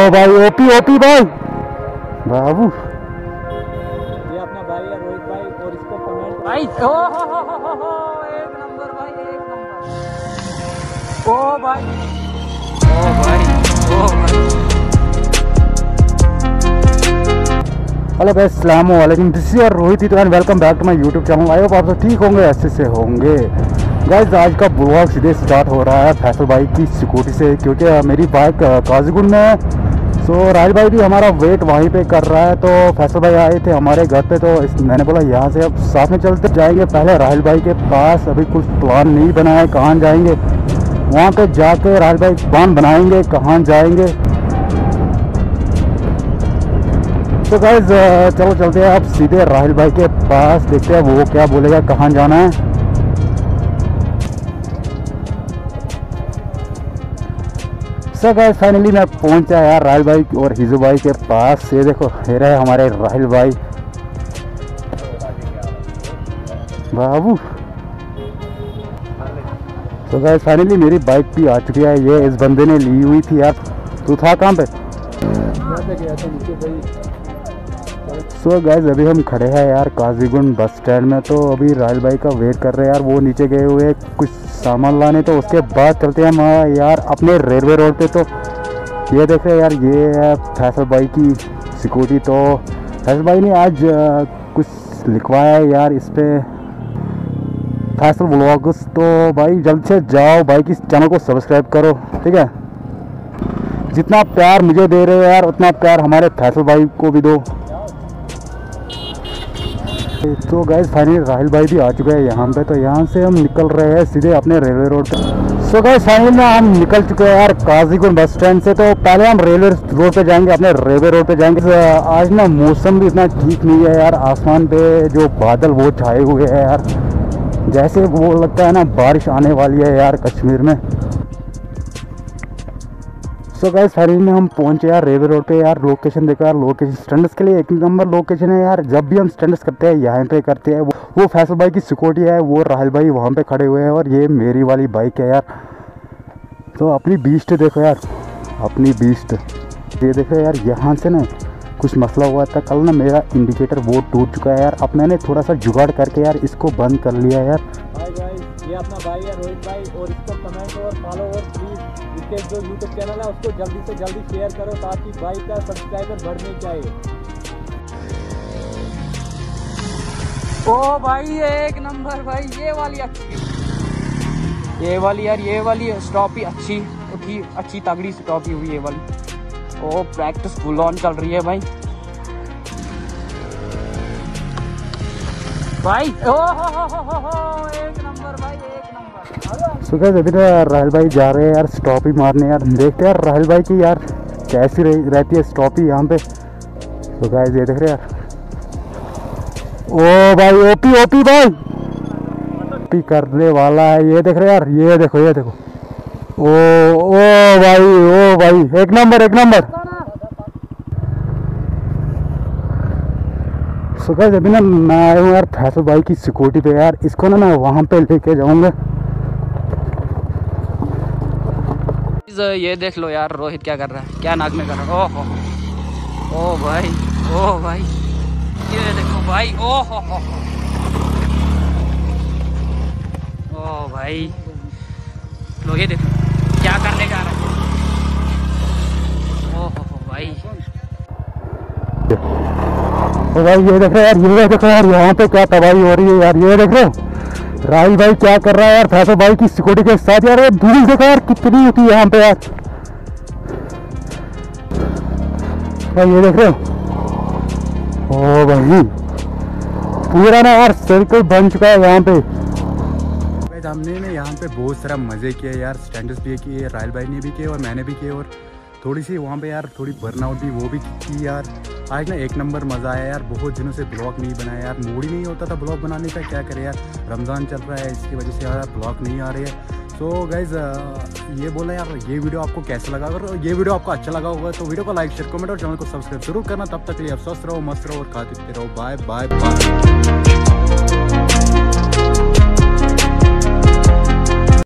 भाई OP OP भाई बाबू, ये अपना भाई है रोहित भाई, और इसको कमेंट भाई हो एक नंबर भाई, एक नंबर। ओ भाई ओ भाई ओ भाई। हेलो गाइस, अस्सलाम वालेकुम, this is your Rohit and welcome back to my YouTube channel. I hope आप सब ठीक होंगे, अच्छे से होंगे। गाइस आज का ब्लॉग सीधे स्टार्ट हो रहा है फैसल भाई की स्कूटी से, क्योंकि मेरी बाइक काजीगुंड में है। सो राहिल भाई भी हमारा वेट वहीं पे कर रहा है, तो फैसल भाई आए थे हमारे घर पे, तो मैंने बोला यहाँ से अब साथ में चलते जाएंगे पहले राहिल भाई के पास। अभी कुछ प्लान नहीं बना है कहाँ जाएंगे, वहाँ पे जाके राहिल भाई प्लान बनाएंगे कहाँ जाएंगे। तो गाइस चलो चलते हैं आप सीधे राहिल भाई के पास, देखते हैं वो क्या बोलेगा कहाँ जाना है। सो गाइस फाइनली मैं पहुंचा यार राहिल भाई और हिजू भाई के पास। ये देखो ये रहे हमारे राहिल भाई बाबू। तो गाइस फाइनली मेरी बाइक भी आ चुकी है, ये इस बंदे ने ली हुई थी यार। तू था कहाँ पे? सो गाइस अभी हम खड़े हैं यार काजीगुंड बस स्टैंड में, तो अभी राहिल भाई का वेट कर रहे हैं यार। वो नीचे गए हुए कुछ सामान लाने, तो उसके बाद चलते हैं हम यार अपने रेलवे रोड पे। तो ये देख रहे हैं यार, ये है फैसल भाई की स्कूटी। तो फैसल भाई ने आज कुछ लिखवाया है यार इस पे, फैसल व्लॉग्स। तो भाई जल्द से जाओ भाई की चैनल को सब्सक्राइब करो, ठीक है। जितना प्यार मुझे दे रहे हो यार, उतना प्यार हमारे फैसल भाई को भी दो। तो गाइस फाइनली राहिल भाई भी आ चुके हैं यहाँ पे, तो यहाँ से हम निकल रहे हैं सीधे अपने रेलवे रोड पे। सो गाइस फाइनली में हम निकल चुके हैं यार काजीगुंड बस स्टैंड से। तो पहले हम रेलवे रोड पे जाएंगे, अपने रेलवे रोड पे जाएंगे। आज ना मौसम भी इतना ठीक नहीं है यार, आसमान पे जो बादल वो छाए हुए हैं यार, जैसे वो लगता है ना बारिश आने वाली है यार कश्मीर में। सो गाइस फाइनली में हम पहुंचे यार रेलवे रोड पे यार। लोकेशन देखो यार, लोकेशन स्टैंडर्स के लिए एक नंबर लोकेशन है यार। जब भी हम स्टैंडर्स करते हैं यहाँ पे करते हैं। वो फैसल भाई की स्कूटी है, वो राहिल भाई वहाँ पे खड़े हुए हैं, और ये मेरी वाली बाइक है यार। तो अपनी बीस्ट देखो यार, अपनी बीस्ट। ये देखो यार, यहाँ से ना कुछ मसला हुआ था कल ना, मेरा इंडिकेटर वो टूट चुका है यार। अब मैंने थोड़ा सा जुगाड़ करके यार इसको बंद कर लिया यार। हाय गाइस, ये अपना भाई है रोहित भाई, और इसको कमेंट और फॉलो और प्लीज इसके जो यूट्यूब चैनल है उसको जल्दी से जल्दी शेयर करो, ताकि भाई का सब्सक्राइबर बढ़ने चाहिए। ओ भाई एक नंबर भाई, ये वाली अच्छी, ये वाली यार, ये वाली स्टॉप ही अच्छी उठी, अच्छी तगड़ी स्टॉप ही हुई ये वाली। ओ प्रैक्टिस फुल ऑन चल रही है भाई। भाई ओ हो एक नंबर भाई, एक नंबर। सुबह अभी तो राहिल भाई जा रहे हैं यार स्टॉप ही मारने यार। देखते हैं यार राहिल भाई की यार कैसी रहती है स्टॉप ही यहाँ पे। तो गाइस ये देख रहे यार, ओ भाई ओपी ओपी भाई ओपी करने वाला है। ये देख रहे यार, ये देखो ये देखो, ओ भाई एक नंबर एक नंबर। सो गाइस अभी ना मैं आया हूँ यार फैसल भाई की स्कूटी पे यार। इसको ना मैं वहाँ पे लेके जाऊँगा। ये देख लो यार रोहित क्या कर रहा है, क्या नाक में कर रहा है। ओहो ओ भाई ओ भाई, ये देखो भाई, ओहो ओ भाई, लो ये देखो क्या करने जा रहा है। ओहो भाई, तो भाई ये देख रहे यार, ये देखो यार यहाँ पे क्या तबाही हो रही है यार। ये देख रहे हो राहिल भाई क्या कर रहा है यार फैसल भाई की स्कूटी के साथ यार। ये धूल देखो यार कितनी होती है यहाँ पे यार। ये देख रहे हो, ओ भाई पूरा ना यार सर्कल बन चुका है यहाँ पे। हमने ना यहाँ पे बहुत सारा मजे किए यार, स्टैंडर्स भी किए, राहिल भाई ने भी किए और मैंने भी किए, और थोड़ी सी वहाँ पे यार थोड़ी बर्नआउट भी वो भी की यार। आज ना एक नंबर मज़ा आया यार। बहुत दिनों से ब्लॉग नहीं बनाया यार, मूड ही नहीं होता था ब्लॉग बनाने का, क्या करें यार, रमज़ान चल रहा है इसकी वजह से यार ब्लॉग नहीं आ रहे हैं। तो गाइज़ ये बोला यार, ये वीडियो आपको कैसा लगा? अगर ये वीडियो आपको अच्छा लगा होगा तो वीडियो को लाइक शेयर कमेंट और चैनल को सब्सक्राइब जरूर करना। तब तक के लिए आप स्वस्थ रहो, मस्त रहो और खाते पीते रहो। Bye bye bye.